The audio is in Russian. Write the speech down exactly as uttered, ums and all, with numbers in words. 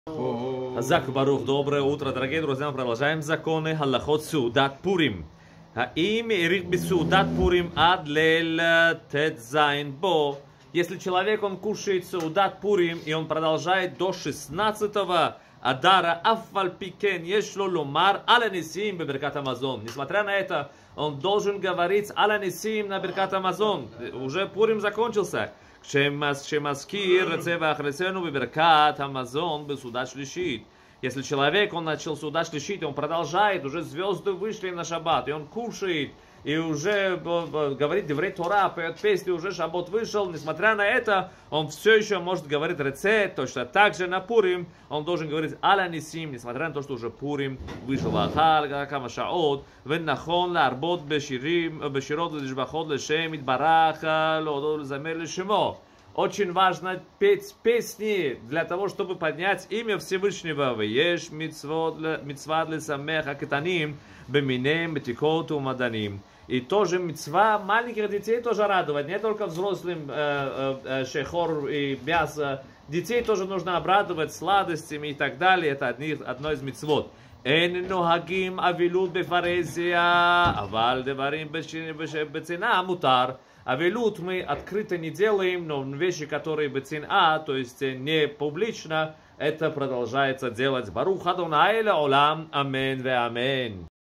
Хазак Барух, доброе утро, дорогие друзья. Мы продолжаем законы Халахот Сеудат Пурим. Им ирих би Сеудат Пурим ад лель тедзайн бо. Если человек, он кушает Сеудат Пурим, и он продолжает до шестнадцатого Адара Афваль Пикен Ешло Ломар Аля Нисим Беберкат Амазон. Несмотря на это, он должен говорить Аля Нисим на Беркат Амазон. Уже Пурим закончился. Шемаскир Цева Ахресену Беберкат Амазон Бесуда Шлишит. Если человек, он начал сюда шлишить, он продолжает, уже звезды вышли на шаббат, и он кушает, и уже говорит Деврей Тора, поет песни, уже шаббат вышел, несмотря на это, он все еще может говорить рецепт, точно так же на Пурим, он должен говорить Аля Нисим, несмотря на то, что уже Пурим вышел. Ахал, кама шаот, веннахон ларбот беширим, беширот лишбахот лешем, идбараха, лодол замер лешемо. Очень важно петь песни для того, чтобы поднять имя Всевышнего. Вееш митцва для самеха кетаним беминем бетикоту маданим. И тоже митцва маленьких детей тоже радовать, не только взрослым э, э, шехор и мясо. Детей тоже нужно обрадовать сладостями и так далее. Это одни, одно из митцвот. Эн нохагим авилут бефарезия, аваль деварим бецина мутар. Авилут мы открыто не делаем, но вещи, которые бецина, то есть не публично, это продолжается делать. Барух Адонай леолам, амен ве амен.